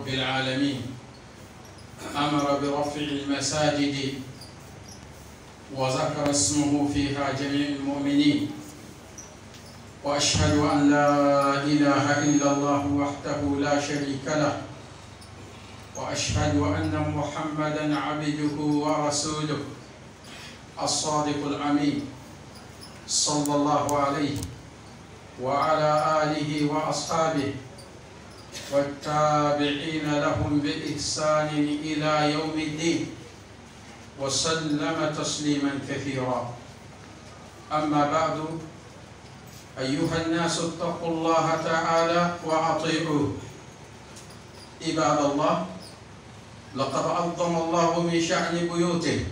العالمين أمر برفع المساجد وذكر اسمه فيها جميع المؤمنين، وأشهد أن لا إله إلا الله وحده لا شريك له، وأشهد أن محمدًا عبده ورسوله الصادق الأمين صلى الله عليه وعلى آله وأصحابه والتابعين لهم بإحسان إلى يوم الدين، وسلم تسليما كثيرا. أما بعد، أيها الناس اتقوا الله تعالى وأطيعوه. عباد الله، لقد عظم الله من شأن بيوته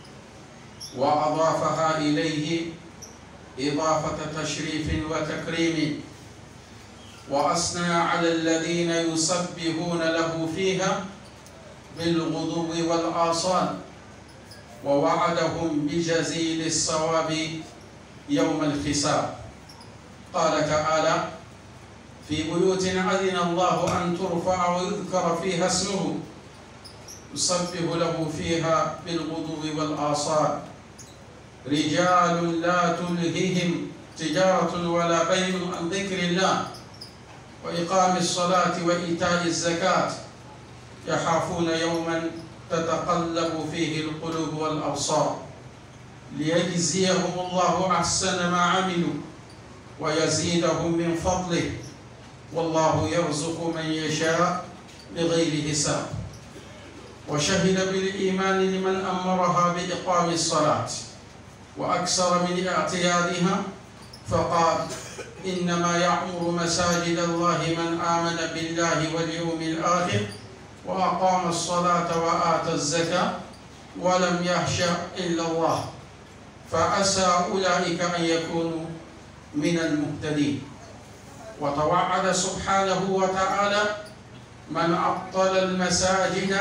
وأضافها إليه إضافة تشريف وتكريم، وأثنى على الذين يسبحون له فيها بالغدو والآصال، ووعدهم بجزيل الثواب يوم الحساب. قال تعالى: في بيوت أذن الله أن ترفع ويذكر فيها اسمه يسبح له فيها بالغدو والآصال رجال لا تلههم تجارة ولا بيع عن ذكر الله وإقام الصلاة وإيتاء الزكاة يخافون يوما تتقلب فيه القلوب والأبصار ليجزيهم الله أحسن ما عملوا ويزيدهم من فضله، والله يرزق من يشاء بغير حساب. وشهد بالإيمان لمن أمرها بإقام الصلاة وأكثر من اعتيادها، فقال: إنما يعمر مساجد الله من آمن بالله واليوم الآخر وأقام الصلاة وآتى الزكاة ولم يخش إلا الله، فعسى أولئك أن يكونوا من المهتدين. وتوعد سبحانه وتعالى من عطل المساجد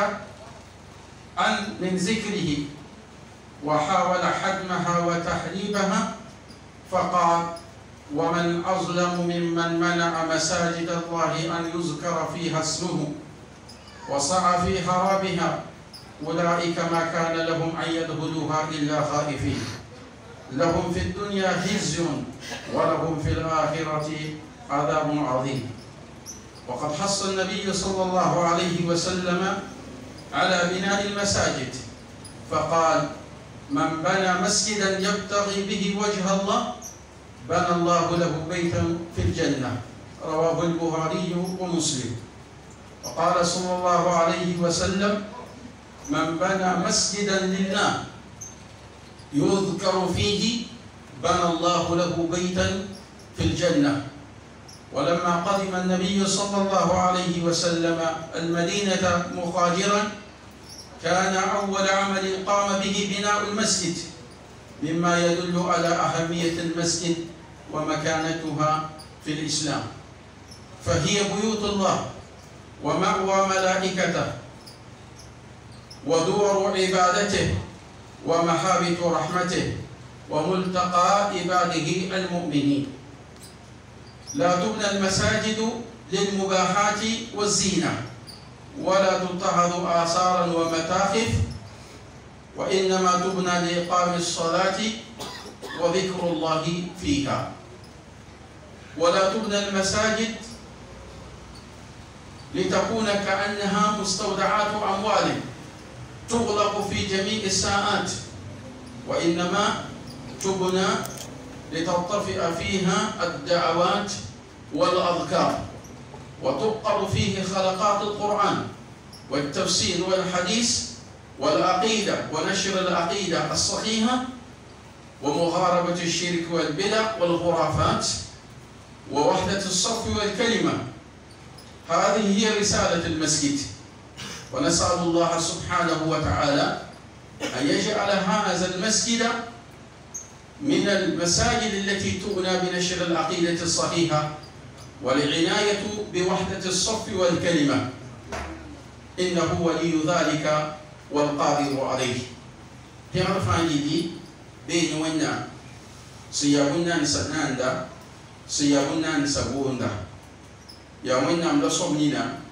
من ذكره وحاول حجمها وتحريبها، فقال: ومن أظلم ممن منع مساجد الله أن يذكر فيها اسمه وسعى في خرابها، أولئك ما كان لهم أن يدخلوها إلا خائفين، لهم في الدنيا خزي ولهم في الآخرة عذاب عظيم. وقد حث النبي صلى الله عليه وسلم على بناء المساجد، فقال: من بنى مسجدا يبتغي به وجه الله بنى الله له بيتا في الجنة، رواه البخاري ومسلم. وقال صلى الله عليه وسلم: من بنى مسجدا لله يذكر فيه بنى الله له بيتا في الجنة. ولما قدم النبي صلى الله عليه وسلم المدينة مهاجرا، كان أول عمل قام به بناء المسجد، مما يدل على أهمية المسجد ومكانتها في الإسلام، فهي بيوت الله ومأوى ملائكته ودور عبادته ومحابط رحمته وملتقى عباده المؤمنين. لا تبنى المساجد للمباحات والزينة ولا تتخذ آثارا ومتاحف، وإنما تبنى لإقام الصلاة وذكر الله فيها. ولا تبنى المساجد لتكون كأنها مستودعات أموال تغلق في جميع الساعات، وإنما تبنى لترتفع فيها الدعوات والأذكار، وتقر فيه خلقات القرآن والتفسير والحديث والعقيدة ونشر العقيدة الصحيحة ومحاربة الشرك والبدع والخرافات ووحدة الصف والكلمة. هذه هي رسالة المسجد، ونسأل الله سبحانه وتعالى أن يجعل هذا المسجد من المساجد التي تؤنى بنشر العقيدة الصحيحة والعناية بوحدة الصف والكلمة، إنه ولي ذلك والقادر عليه. تعرفان دي بين ونا سيابنا نسناندا سيابنا نسبوندا يا ونا ملصومنا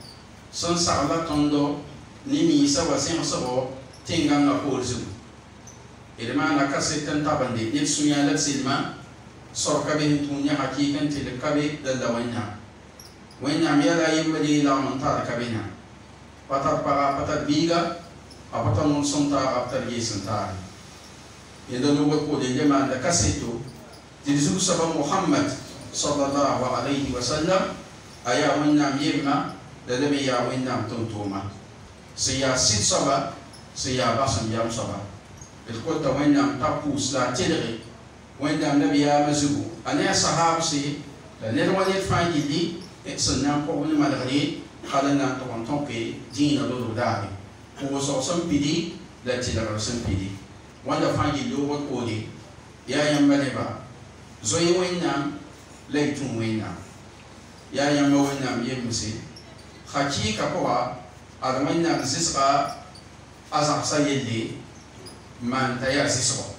son sagla tondo ni mi sa wa sen so tinga nga polzu ilma na kasetan tabande ni sunya la silma sorka be tunya hakikan til kabe dalla wanya mi ala yimali la montar kabina patat para patat biga apata mun sonta aptar yesanta yendo no ko de jama da kasetu tizu sabab Muhammad sallallahu alaihi wasallam aya wanya yimma da da ya wanya tontoma siya sit saba siya basam yam saba il ko ta wanya tapus la tedre wanya nabi ya mazubu ana sahab si la ne wanya fayidi et sunna ko wona malari khalana to on tonke dina do dali ko so sam pidi la tedre sam pidi wanda fayidi do ko odi ya yam maleba zoyi wanya laytum wanya ya yam wanya yemse hakika ko adamanya sisqa azaq sayidi man tayar sisqa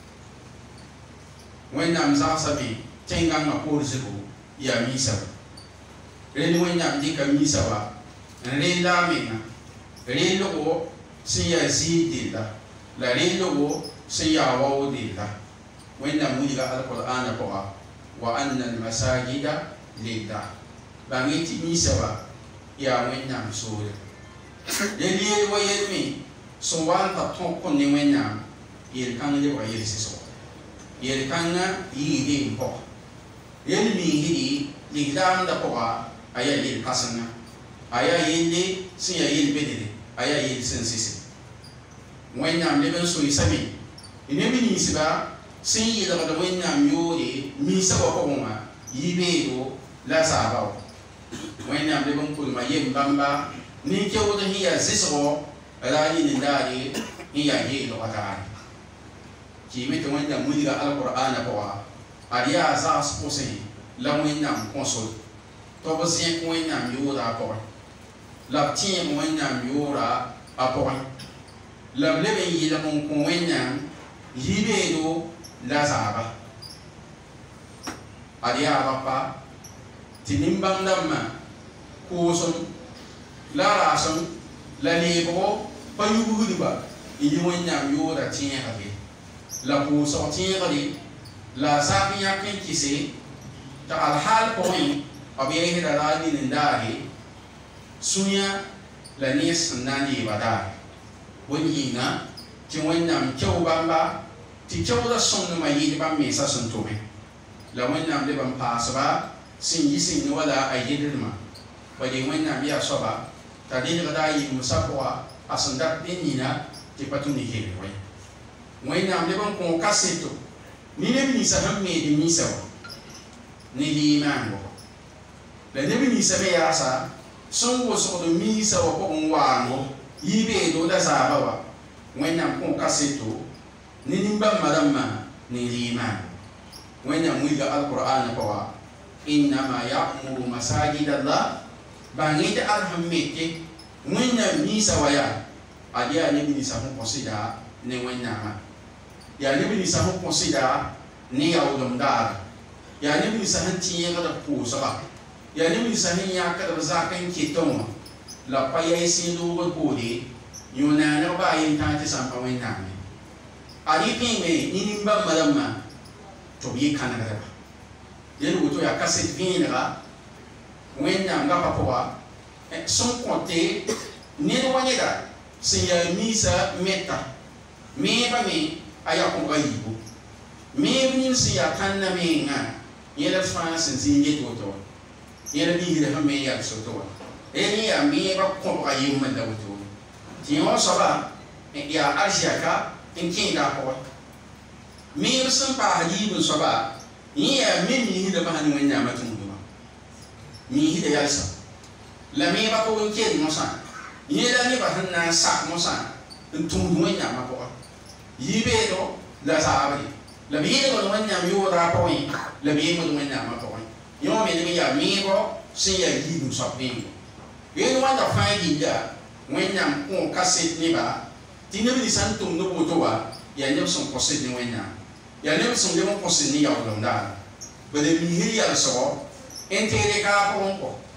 wena mza sabi tenga na porzibu ya misa reni wena ndika misa wa rela mena relo siya zidila la relo siya wawdila wena muliga alquran ko wa anna almasajida lillah bangiti misa wa ya wena msuri yeli wa yelmi so wan ta ton kon ni wena yel kan le wa yel siso yel kan yi de ko yel mi hidi li dam da ko aya yel kasana aya yel si ya yel bedede aya yel sensisi wena le ben so isabi ine mi ni siba sin yi da da wena myore mi saba ko ma yibe do la saba wena le ben ko ma yem bamba ni ke wuda hiya sisro rani ni ndari hiya ye do atari ki mete wanda mudiga alqur'ana ko ariya za spose la wenda console to bo sin ko wenda miura ko la tin wenda miura apo la lebe yi la mon ko wenda yibe do la zaba ariya papa tinimbam damma ko so la rason la lebo pa yubu ba yi wanya yo da tin ha be la ko so tin ha de la sapiya ken kise ta al hal ko yi abiye da rani ndari sunya la nis nani bada wani na ti wanya mkyau bamba ti kyau da son ma yi ba me sa son to me la wanya de ban pa ba sin yi sin wala ayyidma ba de wanya biya so ba tadi kada yi musapwa asanda penina ti patuni hele wai wena amle ban ko kaseto ni ne bi sa hamme di misa ni li mango la ne bi sa be ya sa son wo so do misa wa ko wango yibe do da sa ba wa wena ko kaseto ni nimba madamma ni li mango wena muiga alquran ko wa inna ma ya'muru masajidallah bangita alhammete wenya misa waya adia ne bi sa ho consider ne wenya ma ya ne bi sa ho consider ne ya udom dar ya ne bi sa hanti ya da pusa ya ne bi sa hin ya ka da zakan kiton la paya isi do go de yuna na ba yin ta ti san pa wenya me ari pin me ni nimba madamma to bi kana da ba yelu to ya kaset vinra wenya nga papoa son compté ni wanya da sin ya misa meta me ba me aya ko gayibo me ni sin ya kanna me nga yela france sin ye to yela bi hira me ya so to ni ya me ba ko gayibo man da to ti on so ba ya asia ka in kin da ko me sun pa hayibo so ba ni ya me ni hira ba ni wanya matun mi hida yalsa la mi ba ko wonke no sa yela ni ba hanna sa mo sa ntum do nya ma ko yibe do la sa abri la bi do nya mi wo ra ko yi la bi mo do nya ma ko yo me ni ya mi ko sin ya yi du so pe ye no wanda fa yi da wenya ko kaset ni ba ti ne bi san tum no bo to ba ya ne son ko se ni wenya ya ne son de mo ko se ni ya do nda ba de mi hiri ya so entere ka ponko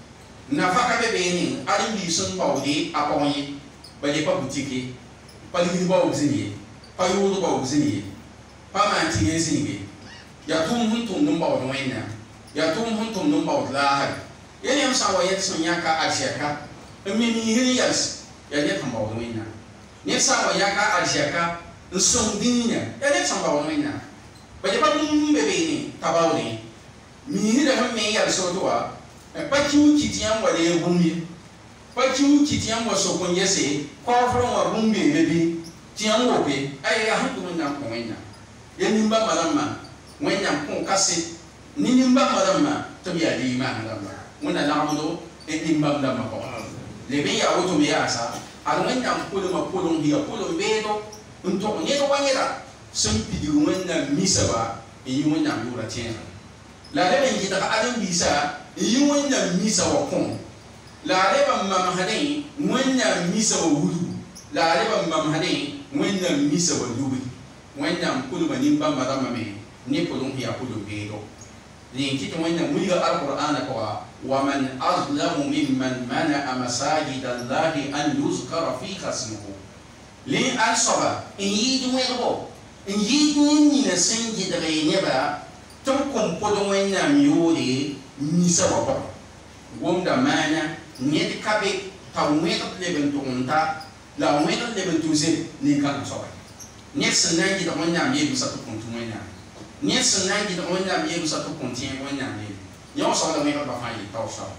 na faka be ni alim bi sun bawdi aponyi bale pa boutique pa li ba obzini pa yudo ba obzini pa man tiye zingi ya tum huntum num bawdo wenya ya tum huntum num bawdo la yani am sa wa yet sun yaka ashaka mi hiri yas ya ne kan bawdo wenya ne sa wa yaka ashaka nsong dinya ya ne san bawdo wenya bale pa num be ni tabawdi mi hiri ha me yar so to wa pa kiu kitiam wa le bumi pa kiu kitiam wa so kon yese ko fro wa bumbe bebi tiam wo be ay ya hantu na ko wenya ya nimba malama wenya ko kase ni nimba malama to ya di ma malama muna lamudo e nimba malama ko le be ya woto me ya sa al wenya ko ma ko don hiya ko don bedo unto ne do wanyera sun pidi wenya misaba e yi wenya yura tiena la le ben kita ka adam bisa yi wenya misa wa kon la reba mamhadai wenya misa wa wudu la reba mamhadai wenya misa wa dubi wenya kulu manin ba marama me ni kulun ya kulu bedo ni kitu wenya muliga alquran kwa wa man azlamu mimman mana masajid allah an yuzkara fi khasmuhu li ansaba in yi webo in yi ni na sanji da ne ba to kon podo wenya miuri misa wa wonda mana nyeti kabe ta weta leben to unta la weta leben to se ni kan so nyet sanangi da wanya mi bisa to kontu wanya nyet sanangi da wanya mi bisa to konti wanya mi nyo so da me ba fa yi ta so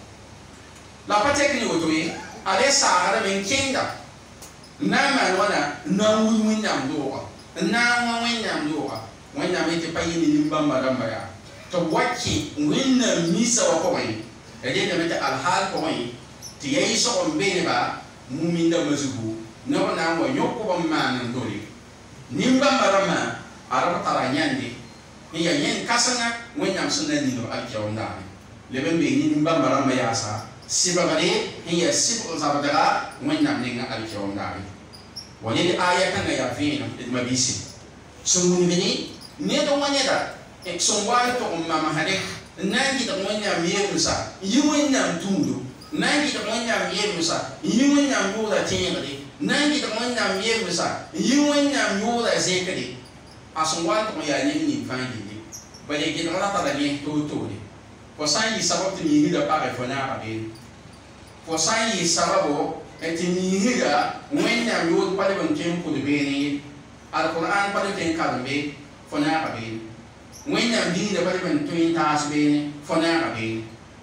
la patek ni woto yi ale sa ara men kinda na man wana na wu wanya ndo wa na wanya ndo wa wanya me te payi ni mbamba damba ya to waki winna misa wa ko wani ede da meta alhal ko wani ti yayi so on bene ba muminda mazubu no na wa yoko ba man ndori nimba marama araba taranyande iya yen kasanga wenya sunna ni no alkiyonda leben be ni nimba marama yasa sibagale iya sibu zabadaga wenya ninga alkiyonda wani aya kan ya fina mabisi sumuni bini ne do wanyada songwari to mama hade nangi da wanya miyemusa yiwanya tundu nangi da wanya miyemusa yiwanya yoda tinyade nangi da wanya miyemusa yiwanya yoda zekade asongwari to ya ni fangi ni bale gi da rata da ni to ne ko sanyi sababu ni hida pare fona abe ko sanyi sababu etini hida wanya yoda pale ban tempo de beni alquran pale ten kalbe fona abe wenya dini da bale ban toyin tas be fona ga be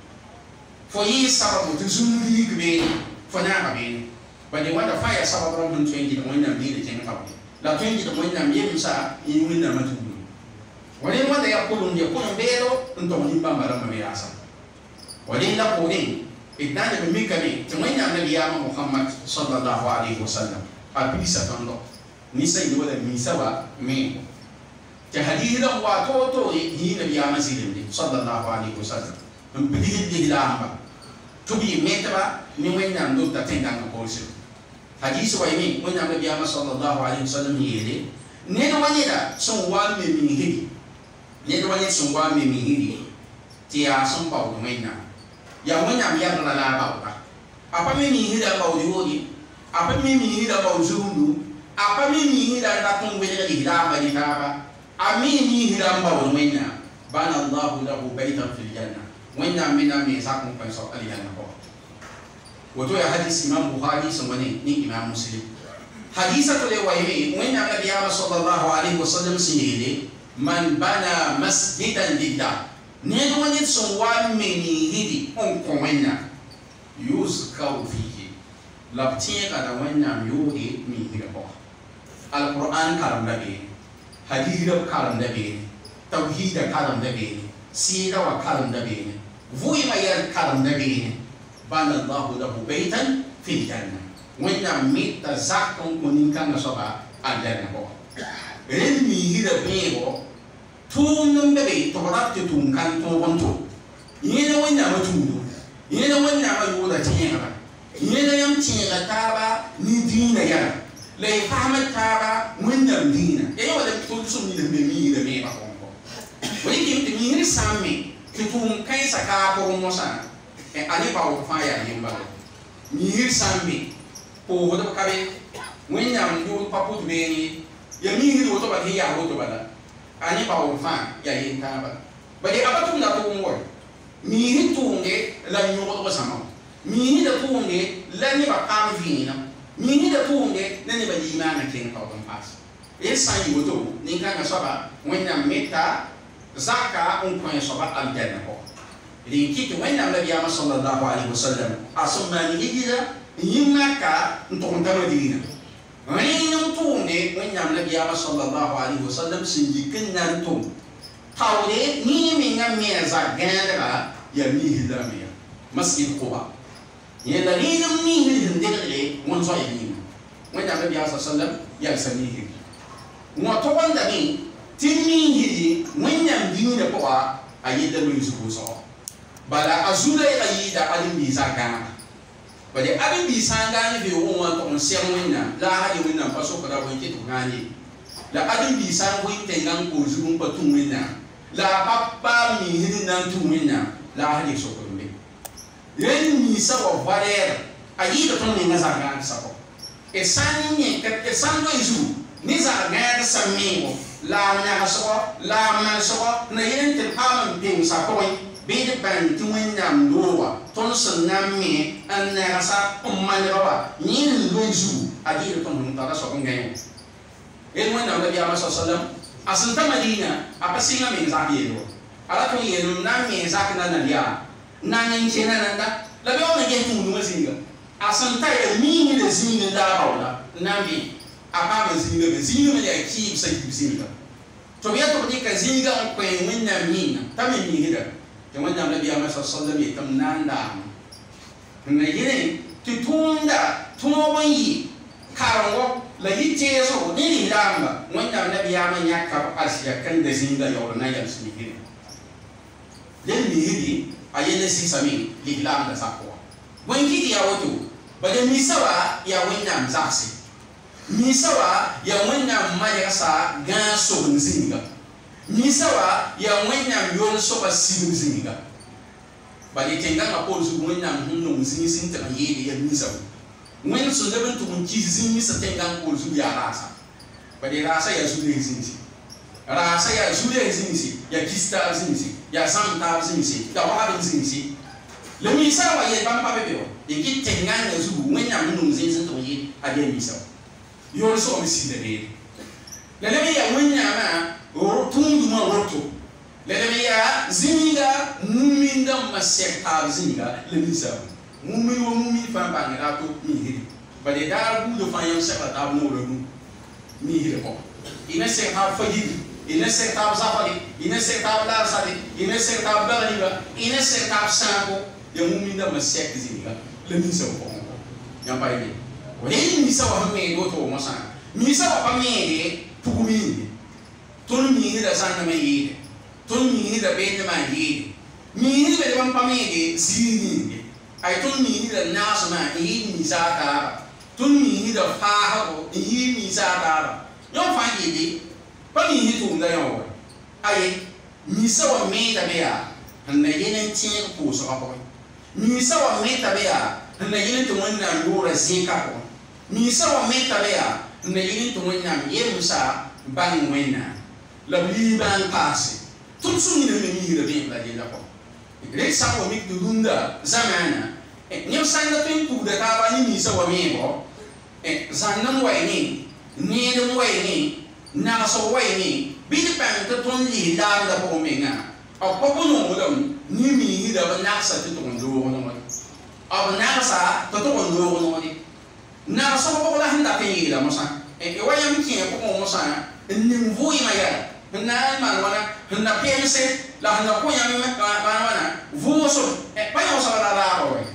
fo yi sababu to zumbi be fona ga be bale wanda faya sababu ron toyin di wenya dini ten ka be la toyin di wenya mi musa yi wenya matu wale wanda ya kulun be do nto ni ba mara ma ya sa wale la kulin idan da mi kame to wenya nabi ya Muhammad sallallahu alaihi wasallam a bisa tondo ni sai do da mi sawa me hadira wa to hi nabi ya mazilin sallallahu alaihi wasallam mbidi di lamba to bi metaba ni wenya ndo ta tenga ko bolse hadisi wa yimi wenya nabi ya sallallahu alaihi wasallam yele ne do wanyeda son wa me mi hidi ne do wanyeda son wa me mi hidi ti ya son ba do wenya ya wenya mi ya la ba ba apa me mi hida ba di wodi apa me mi hida ba zundu apa me mi hida ta tun wele di lamba di taba amini hiramba wa wenya bana Allah lahu baytan fil janna wenya mina me sakon kan so aljanna ko wato ya hadisi Imam Bukhari sumane ni Imam Muslim hadisa to le wayme wenya nabi sallallahu alaihi wasallam sinile man bana masjidan lillah ne do wani son wa meni hidi on ko wenya yuzkau fihi labti kada wenya yudi mi hida ko alquran karam nabi hadira karam da bene tauhida karam da bene sira wa karam da bene vui mayar karam da bene bana Allah lahu baytan fil janna wanya mita zakon kunin kan soba aljanna ko ren mi hira bebo tunum bebe to rabti tun kan to wonto yene wanya matundo yene wanya ma yoda tinya yene yam tinya taba ni dina ya lay fahmat taba wanya dina e wala to sum ni de mi de me ba ko wani kim te mi ni samme ki tum kai saka ko mo sa ani ba o fa ya yimba mi sambi ko ho to kabe wenya ndu papu be ni ya mi hi to ba ya ho to ba ani ba o fa ya yinta ba ba de abatu na to mo mi hi tunge la nyu to sama mi hi da tunge la ni ba kam vina mi hi da tunge na ni ba di ma na ken ka on pas esa yi to ni ka na soba wenya meta zaka on ko soba aljanna ko ri ki to wenya nabi ya sallallahu alaihi wasallam asma ni hijira yimma ka to on ta madina wani nyum tunge wenya nabi ya sallallahu alaihi wasallam sinji kin nan to tawde ni mi ngam me za ganda ya mi hijira me masjid quba ya dalilum ni hijira de won so yi wenya nabi ya sallallahu alaihi wasallam ya samihi mo to wanda ni tinni hiji wanyam dina ko ayida lu yusu so bala azula ayida alim bi sanga bale alim bi sanga ni be won to on se wanya la hadi wanya paso kada won ke to ngani la alim bi sanga won tengan ko zubun patun wanya la papa mi hidin nan tu wanya la hadi so ko be yen mi sa wa valer ayida to ni ngazanga sa ko e sanni ke sando izu ni za ga samingo la nya so la man so na yin te pam ping sa ko be de ban tu wen nam dowa ton sun nam mi an na sa man ba yin lu zu adi to mun ta so ngai e wen nam nabi sallam asan ta madina apa singa min za bi do ala to yin nam mi za kana na dia na nin chena nanda la be on ngai tu nu singa asan ta e mi ni de singa da ba la nabi apa mazinga mazinga ya ki sai bisinga to ya to ni kazinga ko wenna mina tami mi hida to wenna nabi Muhammad sallallahu alaihi wasallam tamnanda na yene tutunda tumo yi karango la yite so ni damba wenna nabi Muhammad yakka asiya kan da zinga ya na ya sini den mi hidi ayene si sami liglam da sakwa wenki ya wato bada misawa ya wenna mzasi misawa ya wanya maya sa gan so nzinga misawa ya wanya yon so ba sinzinga bali tenga na ko zu wanya hunno nzingi sinta yede ya misawa wen so da bantu mun kizin misa tenga ko zu ya rasa bali rasa ya zu ne zinzi rasa ya zu ne zinzi ya kista zinzi ya samta zinzi da wa bin zinzi le misawa ye ban pa bebe o ye ki tenga na zu wanya hunno nzinzi to ye ade misawa yon so mi sidere lele ya wanya ma o tundu ma roto lele ya zinga muminda masekta zinga le misa mumi wo mumi fa ba ngira to mi hiri bale da bu do fa yam sekta ta mo lo mi hiri ko ina se ha fadi ina se ta zafali ina se ta la sadi ina se ta baliga ina se ta sanko ya muminda masekta zinga le misa ko ya ba ni wani misa wa me go to masa misa wa me de tukumi ton mi da sanna me yi ton mi da be ma yi mi be ban pa me de zini ai ton mi da naso na yi misa ta ton mi da fa ha ko yi misa ta yo fa yi de pa mi to nga yo ai misa wa me da be ya na yin tin ko so ko misa wa me ta be ya na yin to wannan yora zika ko misa wa meta bea na yin to wanya yemusa ban wena la bliban passe tout suni ne mi hira be la de la ko re sa wa mi dunda zamana ni sanga to impu da ka ba ni misa wa me bo zannan wa ni dum wa ni na so wa ni bi de pan to ton li da da ko me nga o ko no mo dum ni mi hira ba na sa to ndo no mo o na sa to ndo no ni na so ko la handa ke yi da musa e waya mi ke ko musa nin vui ma ya na man wana na pense la handa ko ya mi ba wana vu so pa yo so la la ro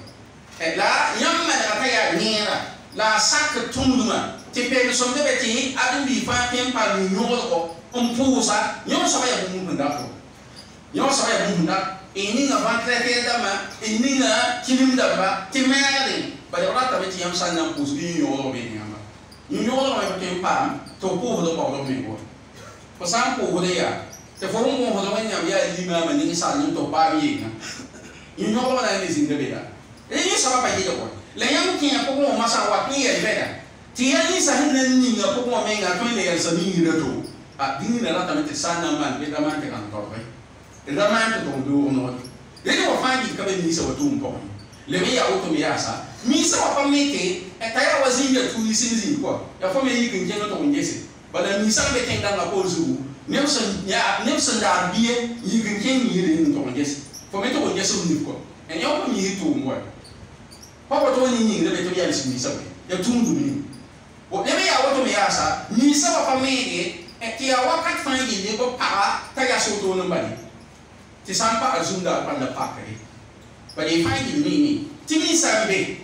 la yamma da ta ya nira la sak tumuma ti pe so de beti adin bi fa tem pa ni no ko pusa yo so ya bu mun da ko yo so ya bu mun da ini na va trete da ma ini na kilim da ba ti mere ba de rata beti yam san nan pus ni yo be ni ama ni yo lo ma tem pa to ko do ba do me ko ko san ko de ya te fo mo ho do nya ya li ma ma ni sa ni to ba mi na yin no ba na ni zin de beda e ni saba pa yida ko la yam ki ya ko mo masa wa ki ya beda ti ya ni sa hin ni nga ko mo me nga to ne ya sa ni ra to a dini na ta mete sana man beda man te kan to ba e da man to do no e ni wa fa ni ka be ni sa wa tu ko le me ya auto me ya sa mi sa wa pa mete e ta ya wa zin ya tu ni sin ko ya fa me yi kin je no to ngese bala mi sa be ten dan la ko zu Nelson da bie yi kin ken yi ni to ngese fo me to ngese ni ko en yo ko mi to mo pa ko to ni de be to ya si mi sa be ya tum du ni o le me ya auto me ya sa mi sa wa pa mete e ti ya wa kat fa yi ni ko pa ta ya so to no mbali ti sampa azunda pa la pa ke pa ni fa yi ni ti mi sa be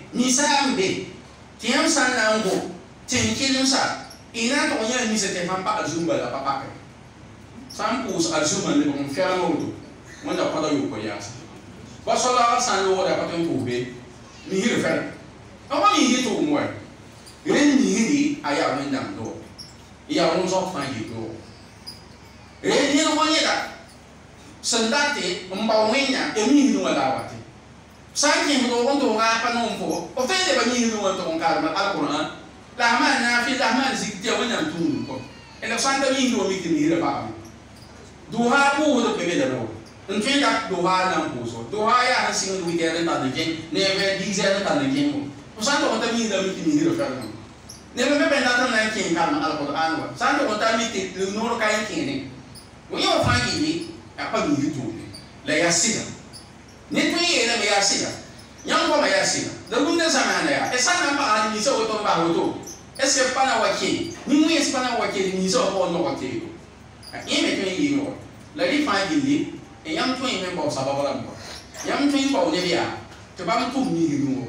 ti am san na ngo tin kilin sa ina to nya ni se te sampa azumba la pa ke sampus azuma ni bon fiara no do wanda pa da yo ko ya ba so la san lo da pa to ko be mi hire fa ama mi hire to mo ren ni hire aya wen dam do ya won so fa yi do ren ni no nya da sandate mba wenya e mi hire wala wate sai ki mo won do ga pa no mfo o te de ba mi hire won to ka ma alquran la ma na fi la ma zikti won nam tu ko ele santa mi hire mi ki mi hire ba duha ku do pe da no ntwe da duha na mpuso duha ya hasin du ide da de gen ne ve dize da de gen ko santo on ta mi da mi ki mi hiro fa no ne be be da ta na ki ka ma alquran wa santo on ta mi ti no ro ka ki ne wo yo fa ki ni ya pa mi hito ne la ya siga ne to ye na me ya siga nyam ko ma ya siga da gunna sama na ya e sana ma ali mi so to ba ho to e se pa na wa ki ni mu e se pa na wa ki ni so ko no wa ki ko e me to yi no la di fa ki ni e yam to yin ba sababa la mo yam to yin ba o ne bia to ba mu tu mi hi no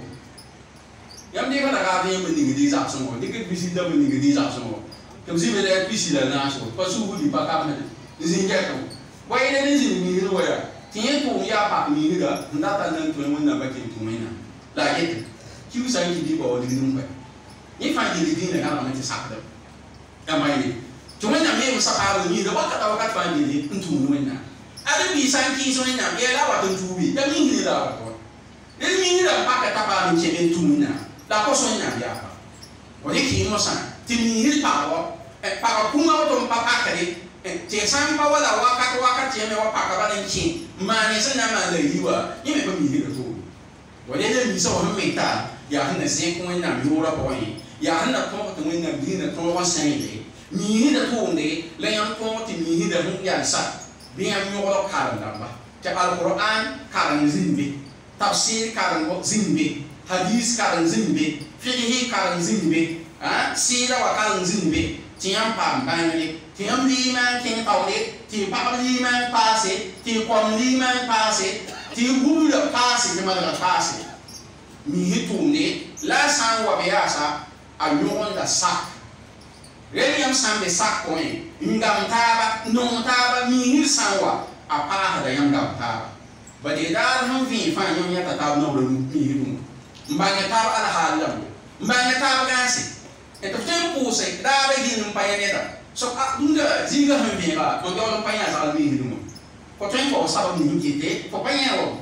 yam de ba da ga de mo ni di za so mo de ke bisi da mo ni di za so mo to si be de bisi la na so pa su hu di pa ka me ni zin ja ko wa ine ni zin mi no ya tin ye to ya pa mi ni ga nda ta nan to mo na ba ke tu me na la ye ki u sa ki di ba o di no ba ni fa ki di na ga ma ti sa ka da ya mai ni to me na me mo sa pa ni da wa ka fa ni ntu no na ada bi san ki so na be la wa tu bi da mi ni la wa to ni mi ni la pa ka ta pa mi che ben tu na la ko so na ya pa o ni ki mo san ti mi ni pa wa e pa ka ku ma to pa pa ka ni te san pa wa la wa ka che me wa pa ka ba ni chi ma ni san na ma le yi wa ni me pa mi ni to wa de mi so ha me ta ya na se ko na mi ora po yi ya na to ko na bi na to wa san yi mi ni da to ne le yan to ti mi ni da hu ya sa biam yoro karan damba te alquran karan zimbe tafsir karan zimbe hadis karan zimbe fiqh karan zimbe sira wa karan zimbe tiam pam banale tiam lima kin tawle ti pam lima passe ti kom lima passe ti gura passe ti mala passe mi hitumne la san wa beasa a yon da sak Reniam sambe sak ko en ngam taba non taba mi hir sanwa apa da yam ngam taba bade dar han fi fa nyon ya taba no ro mi hiru mbanya taba ala halam mbanya taba gasi e to tempo se da be din mpaya ne da so unda zinga han fi ba to do mpaya sa mi hiru ko tempo sa ba mi kite ko panya ro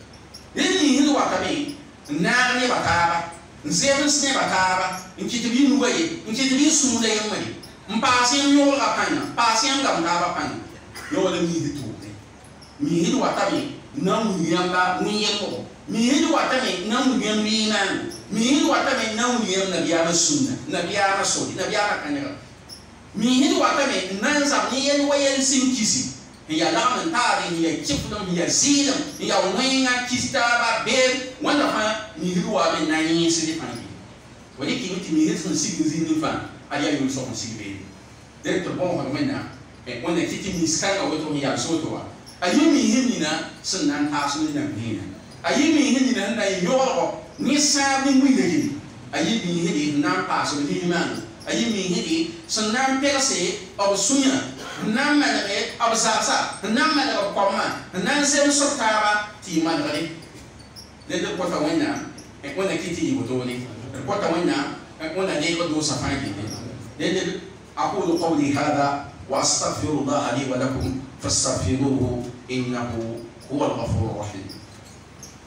ni hiru wa tabe na ne ba taba nzem sne bataba nkitibi nuwaye nkitibi sumule yamari mpasi nyola kapanya pasi ngam taba panya yola mi hitu mi hitu watabi na muyamba muyemo mi hitu watabi na muyem liman mi hitu watabi na muyem nabiyana sunna nabiyana sodi nabiyana kanya mi hitu watabi na nzam ni yen wayen sinkisi ya lamen tari ya chifdom ya zilam ya wenga kistaba be wanda fa mi ruwa be nani sidi fangi wani ki miti mi hitun sigi zini fan aliya yul so sigi be de bon ho menna e wanda kiti mi skanga wato ya soto wa ayi mi hinina sunnan ta sunna hina ayi mi hinina na yoro ni sabi mu de ayi mi hidi nan pa so himan ayi mi hidi sunnan perse ob sunya nan malare ab sasa nan malare koma nan sem sotaba ti malare de ko ta wena e ko na kiti yiboto ni ko ta wena e ko na ne ko do safaki de aqulu qawli hadha wa astaghfirullah li wa lakum fastaghfiruhu innahu huwal ghafurur rahim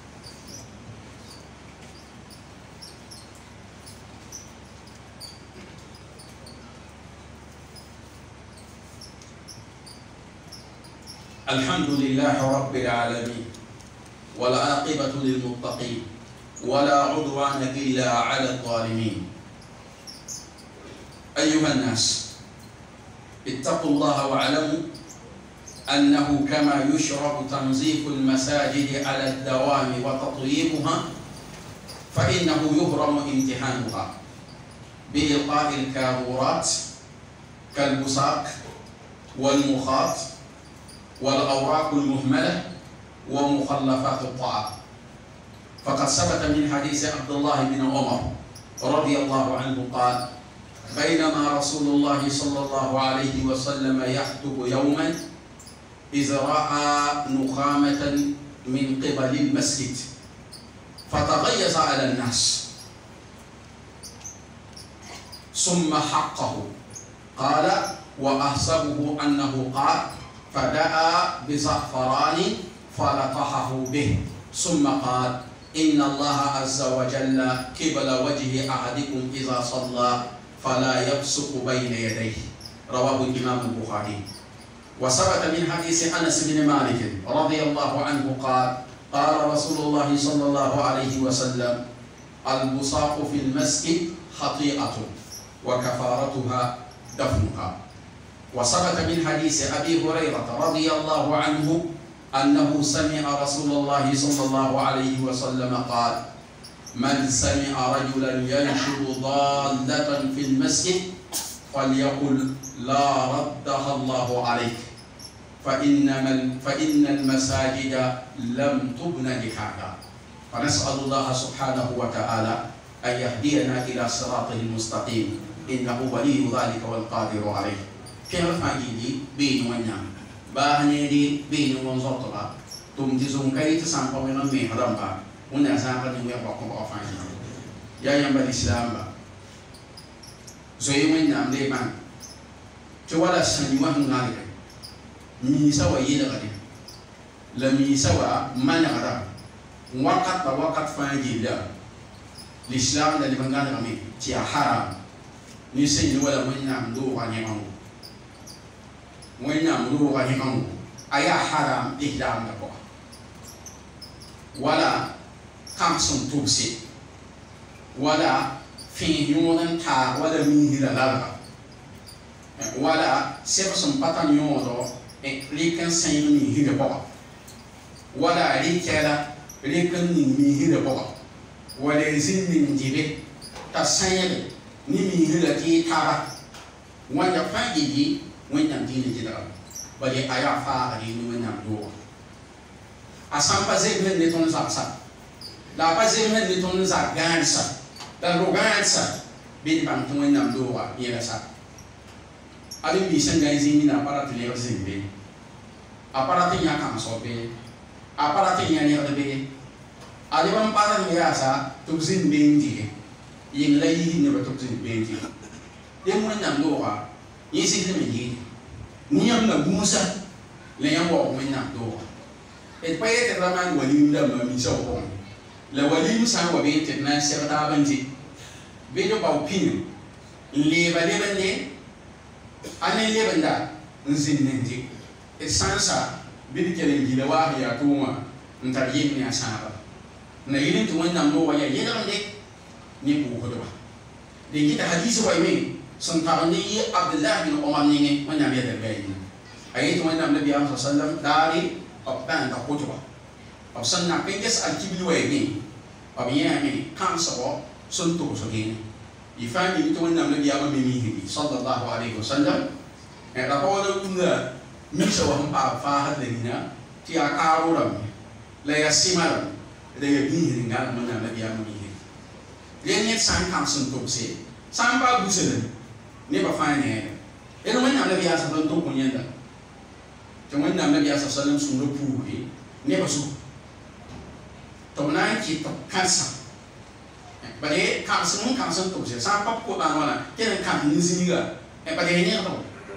الحمد لله رب العالمين والعاقبة للمتقين ولا عدوان إلا على الظالمين. أيها الناس اتقوا الله واعلموا أنه كما يشرع تنظيف المساجد على الدوام وتطييبها فإنه يهرم امتحانها بإلقاء الكاذورات كالبصاق والمخاط والأوراق المهملة ومخلفات الطعام. فقد ثبت من حديث عبد الله بن عمر رضي الله عنه قال: بينما رسول الله صلى الله عليه وسلم يخطب يوما إذ رأى نخامة من قبل المسجد فتغيظ على الناس ثم حقه. قال: وأحسبه أنه قال: فدعا بزعفران فلطحه به ثم قال: إن الله عز وجل قبل وجه أحدكم إذا صلى فلا يبصق بين يديه. رواه الإمام البخاري. وثبت من حديث أنس بن مالك رضي الله عنه قال: قال رسول الله صلى الله عليه وسلم: البصاق في المسجد خطيئة وكفارتها دفنها. وثبت من حديث أبي هريرة رضي الله عنه أنه سمع رسول الله صلى الله عليه وسلم قال: من سمع رجلا ينشد ضالة في المسجد فليقل لا ردها الله عليك فإن المساجد لم تبن لهذا. فنسأل الله سبحانه وتعالى أن يهدينا إلى صراطه المستقيم إنه ولي ذلك والقادر عليه. كيف فاجيدي بين ونعم باهنيدي بين ونزوطبا تم تزوم كي تسامح وينام مهربا ونسامح نيوي بقوم أفاني يا يوم الإسلام با زوي ونعم ليبان جوالا سنيوه نالك ميسا ويدا غدي لميسا وما نغدا وقت فاجي لا الإسلام ده لبنان كمي تيا حرام نيسي ولا ونعم دو غنيمه وين نمرو غنيمه أيا حرام إهلام نبوا ولا كامسون توسي ولا في يوم تا ولا ميهلا لا ولا سبسم باتن يوم لكن سين ميهلا بوا ولا لكن ميهلا بوا ولا زين من جبه تسير نميهلا كي تارا وين فاجي وين نمدين جدا بدي أيا فاعلي وين نمدوه أسام بزيد من نتون زابسا لا بزيد من نتون زاغانسا لا روغانسا بيد بام وين نمدوه يلسا أبي بيسن جايزين من أبارات ليرزين بي أبارات يا كام صوبي أبارات يا نيربي أبي بام بارات ياسا تبزين بينتي ينلاي نبتبزين بينتي يوم وين نمدوه يسير من يجي نيام نبوسا ليام وقومنا دوا البيت الرمان وليم لما ميسوهم لوليم سان وبيت الناس سبتابنتي بيجو باوبين ليبان أنا ليبان نزين ننتي السانسا بيدكلم جلواه يا توما نتريم يا سانبا نيلين توين نمو ويا يدرن دي نبوه دوا دي كده حديث ويمين سنتارني عبد الله بن عمر نيني من يبي البين أيت من النبي صلى الله عليه وسلم داري أبان كقطبة أبصرنا بيجس الكبير ويني أبياني كان سوا سنتو سجين يفهم يمتون النبي صلى الله عليه وسلم أقول لكم ميسوا هم أفاهد لنا تيا كارورم لا يسمعهم لا يبيه لنا من النبي لين يسان كان سنتو سي سامبا بوسلم نبى فاينه إنه من النبي صلى الله عليه وسلم كونيندا جمعنا النبي صلى الله عليه وسلم سنو بوه نبى سو تمنع كي تكاسا بدي كاسمون كاسم توسي سامبا كوبان ولا كنا كام نزيجا بدي هني أبو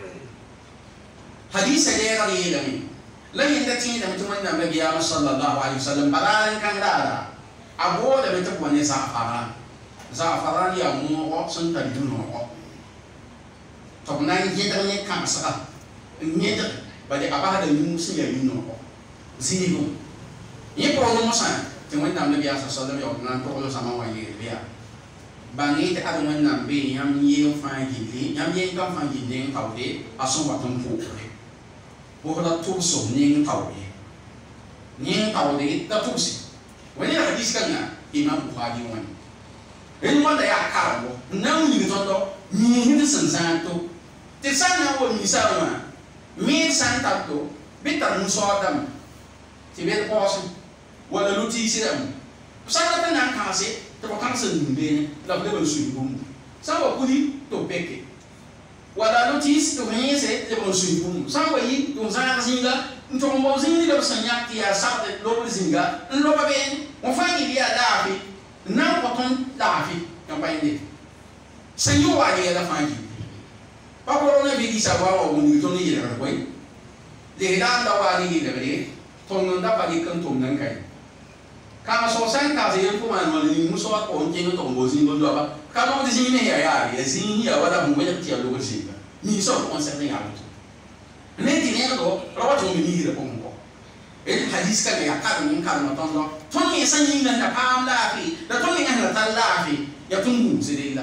حديث سجى قليل لمن لا يندتين لمن جمعنا النبي صلى الله عليه وسلم بدارن كان دارا أبو لمن تبغى نسافران زعفران يا مو سنتر دونه تبنى يدرني كامسا نيدر ba de aba da yu si ya yu no ko zigo ye ko no sa te won nam nabi sallallahu alaihi wasallam ko lo sama wa ye ya ba ni te adu won nam be yam ye fa gili yam ye ka fa gili ka de aso wa ton ko ko la tu so ni ka de ni ka de ta tu si wani hadis kan na imam bukhari wani en wanda ya karbo nan ni tondo ni hindi sansanto te sana wo ni sama mi santato bitar muso adam ti bet posi wala luti siram sana ta nan kase to ko kanse ndene la le su bum sawa kuli to peke wala luti to hese le su bum sawa yi to zana singa nto mo zingi le sanya ti ya sa de lo zinga lo ba ben mo fa ni dia dafi nan ko ton dafi kan ba inde sanyo wa ye la fangi pa ko na bi di sa wa o ni to ni ye ra ko le da wa ni le be ton da ba di kan ton nan kai ka so san ka se ko man mo ni mu so ko nje no to mo zin go do ba ka mo di zin ne ya zin ya wa da mo ya ti ya lo ko si ni so ko sa ne ya to ne ti ne ko ro wa to ni le ko mo el hadis ka ya ka ni ka no ton do ton ni san yin na pa am la fi da ton ni na ta la fi ya tungu zidilla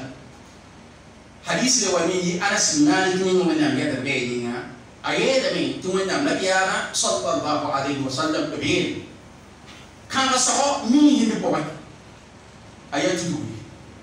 hadisi wa min Anas bin Malik min wannan ya da bayina ayeda min tun wannan nabiyana sallallahu alaihi wasallam bayin kan saho min yin ko ba ayatu du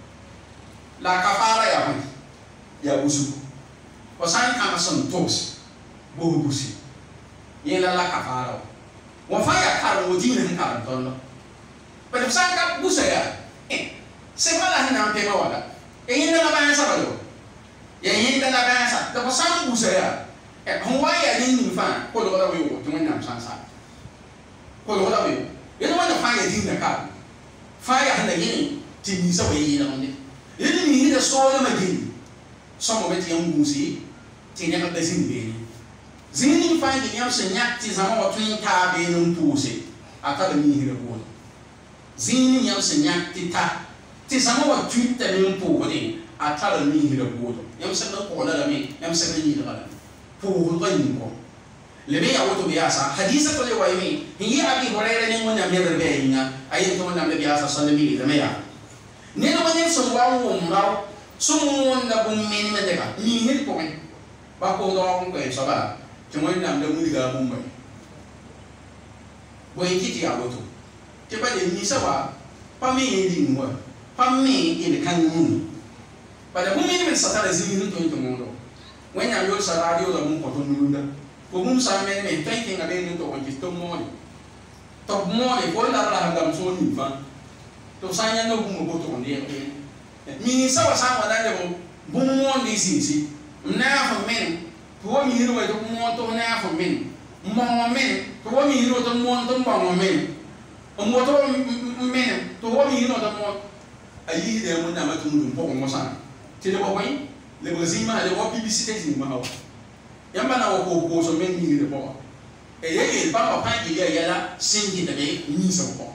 la kafara ya ba ya busu ko san kan son tos bo busi yela la kafara wa fa ya kar mo dinin kan ton ba san ka busa ya semala hina pe wala e yinda la bansa balo ya yinda la bansa to sam busa ya e huwa ya nin fa ko do la wi to ngam sansa ko do la wi ye no na fa ya din da ka fa ya handa yin ti ni sa wi na onde ye ni da so na magin so mo beti yan busi ti ne ka da sin be ni zini fa ni yam senya ti zama wa tun ta be nun puse aka da ni hira ko zini yam senya ti ta ti sama wa twitter ni po ni atara ni hira bodo yam sa na ko la mi yam sa ni la po ko ni ko le be ya woto be asa hadisa to le wa mi hi abi horere ni mo na me be ina ayi to na me be asa sa mi le me ya ne no ni so wa wo mra so mo na bu mi ni me de ka ni ni ko me ba ko do ko ko so ba to mo na me mu ga bu me bo yi ti ya woto te ba de ni sa wa pa mi ni mo Pami in kan mun pada mun ni sa ta zini to to mundo when ya yo sa radio la mun ko to nunda ko mun sa me thinking abe ni to on to mo ko la la ngam so ni fa to sa nya no bu mo to on de mi sa wa sa wa da de bu mo ndi si na fa men to mi hiro wa to mo to na fa men mo men to mi hiro to mo to mo men mo to men to mi hiro to mo ayi de mo na ma tun dum ko mo sa ti le bo ko le bo zima le bo BBC te zima ha yamba na ko so men ni le bo e ye ba ba pa ki ya la singi de ni so ko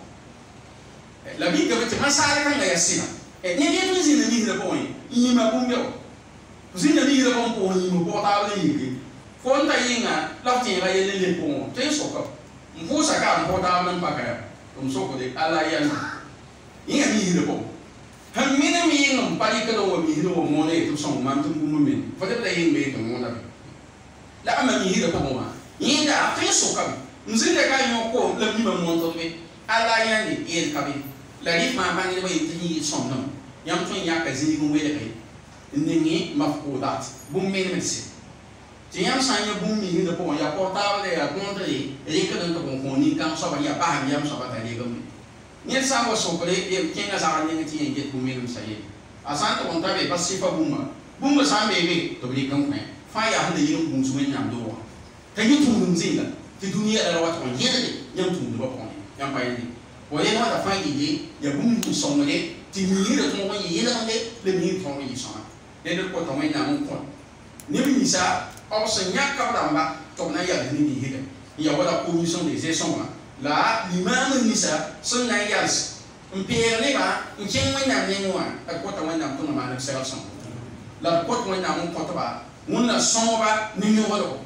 la bi ka te ma sa kan ya sina e ni ni zina ni le bo ni ma bu mbeo zina ni le bo ko ni mo ko ta le ni ko nta yinga la ti ga ye le ko te so ko mfu sa ka mo ta man pa ka dum so ko de ala ya ni ni le bo han mina mi ngam pali ka do mi hiro mo ne to so man tum mo min fa de yin me to mo na la ama mi hiro ko ma yin da fa so ka nzinde ka yo ko la mi mo to me ala ya ni el ka bi la ri ma ba ni ba yin ti so no yam to ya ka zini ko we de kai ni ni mafqudat bum me ne se ti yam sa ya bum mi hiro ko ya ko ta ba de ya ko de ri ka do ko ni kan so ba ya ba yam so ba ta ri ko ni sa wa so ko le kenga sa ni ti yin get bumi sa ye asan to konta be pasifa bumma sa be to bi kan ne fa ya hande yin bum su nyam do ta yi tun dum zinga ti duniya da wa to yede nyam tun do ba ko nyam pa yi o ye no da fa yi ya bum ni so mo le ti ni re to mo yi da ne le ni to mo yi so ne de ko to mo na mo ko ni bi sa o se nya ka da ba to na ya ni ni hede ya wala commission des sessions la l'imam nisa sunna yals mpier ne ba nchen wanya ne nwa akota wanya to ma na sel son la kot wanya mun ko ba mun na son ba ni ni wala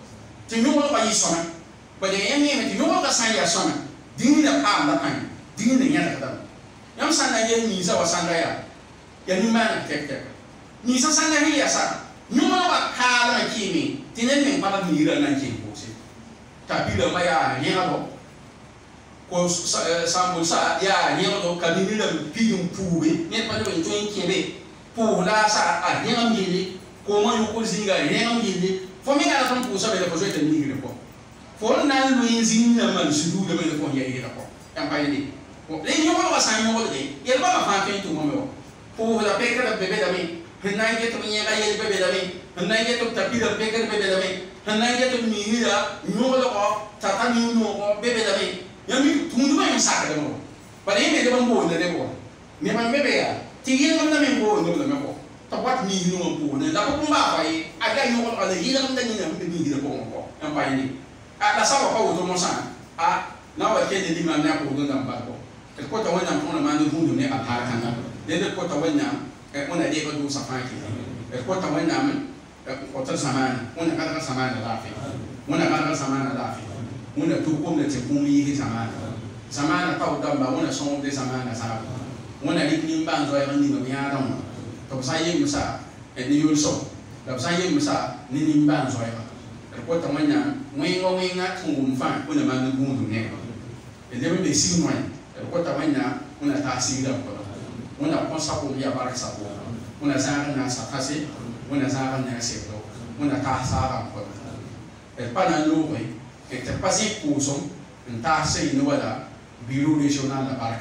ti nyugo ba yi sona ba de yemi ti nyugo ka san ya sona dinga pa na pan dinga nya da yam san na ye ni za wa san da ya ni mana tek ni sa san na ya sa nyugo ba ka la kimi tinen men pa ni ra na ki ko se ta bi la ma ya ni ga do ko sambul sa ya ni ga do ka ni la pi yum puwe ni pa do to yin kebe pu la sa a ni ga mi ko mo yu ko zinga ni ga mi fo mi ga tan pu sa be ko so te ni ko fo na lu yin zinga man su du de me ko ya yi ko am pa ni ko le ni mo ba sa ni mo de ye ba ma fa ke tu mo mo pu la pe ka be be da mi hinai ke to ni ga ye be be da mi hinai ke to ta pi da pe ka be be da mi hinai ke to mi ni da no lo ko ta ta ni no ko be be da mi yami tundu ba yam sa ka de mo ba de me de ba mo de ko ni ma me be ya ti ye ngam na me mo no me ko ta wat ni no mo ne da ko ba fa yi aga yo ko ala yi ngam da ni na me ni de ko ko am pa ni a la sa ko to mo sa a na wa ke de ma na ko do na ba ko ko ta wa na ko na ma ni hundu ne a ha kan na de ko ta wa na ona de ko do sa fa ki ko ta wa na ko ta samana ona ka ta samana la fi ona ka ta samana la fi ona tu ko ne te ko mi ki samana ta o da ba ona so de samana sa ona lik ni ban zo ya ni no ya ta mo to sa ye musa ni yul so da sa ye musa ni ban zo ya ko ta wa na ngwe nga tungu mfa ona ma ni gundu ne de be si mo ko ta wa na ona ta si da ko ona ko sa ko ya barak sa ko ona sa na sa fase ona sa na se ko ona ta sa ra ko pa na lo ko e te pasi puso nta se no wala biro regional la baraka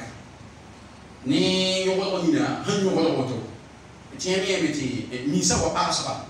ni yo ko ni na han yo ko to ti mi e ti mi sa wa pa sa ba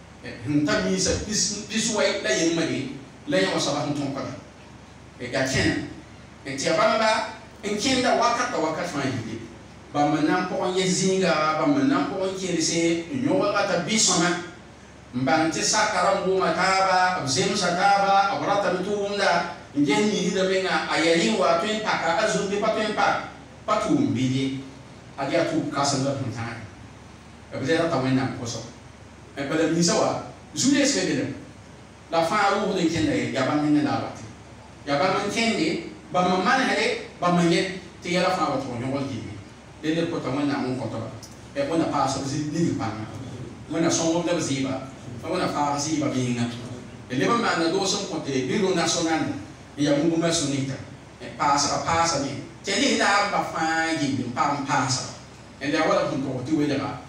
nta mi sa pisu wa la yin magi la yo sa ba ton ko e ga ken e ti abamba en kenda wakata fa yi ba manam ko ye zinga ba manam ko ye se yo wa ta bisona mbante sakara nguma taba abzemu sakaba abrata mitunda ngeni hida menga ayali wa twen paka azumbi patwen pa patu mbili adia tu kasanga hunta abzera tawena koso e bala misawa zule svegede la faru de kenda ya ba menga la bati ya ba man kende ba mamana hade ba manye te yala fa wa to nyol gibi de ko tawena mun ko to e bona pa so zi ni pana wona songo de ziba ona farsi ba binga ele ba mana do son kote biro national ya mungu masonita pasa ni tele da ba fa gi pam pasa ele wala kun to ti wele ba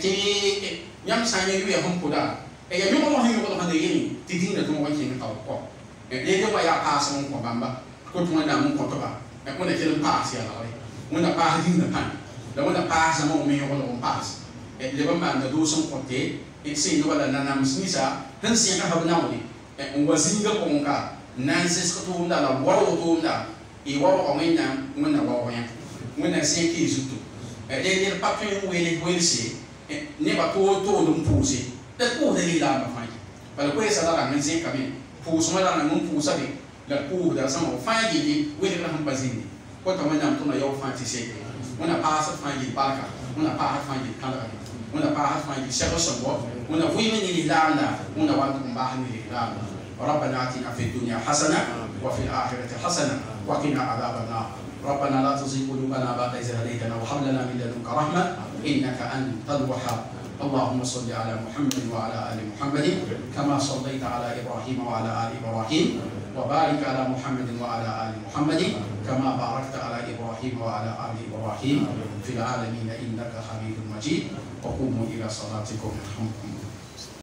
ti nyam sanya yu ya humpo da e ya nyumo hin ko hande yini ti dinga to mo kin ta ko e de ba ya pasa mo ko bamba ko to na mo ko to ba e ko na kele pasa ya la wona pa dinga pan da wona pasa mo me ko lo pasa e le ba mana do son kote isi no wala nanam snisa han singa habnawli e wazinga konka nansis ko tumda la waro tumda e waro omena ngona waro ya ngona seki zutu e de papin wele se ne ba to dum puse da ko de la ba fa bala ko esa la ngin se kame puse mala na mun pusa de la ko da sama fa gi wele la han bazini ko to mena to na yo fa ti se ngona pasa fa gi barka ngona pa fa gi kala una pa ha fi shego sobo una vui min lilana una wa tum ba ni lilana ربنا آتنا في الدنيا حسنة وفي الآخرة حسنة وقنا عذاب النار ربنا لا تزغ قلوبنا بعد إذ هديتنا وهب لنا من لدنك رحمة إنك أنت الوهاب اللهم صل على محمد وعلى آل محمد كما صليت على إبراهيم وعلى آل إبراهيم وبارك على محمد وعلى آل محمد كما باركت على إبراهيم وعلى آل إبراهيم في العالمين إنك حميد مجيد وقوموا إلى صلاتكم.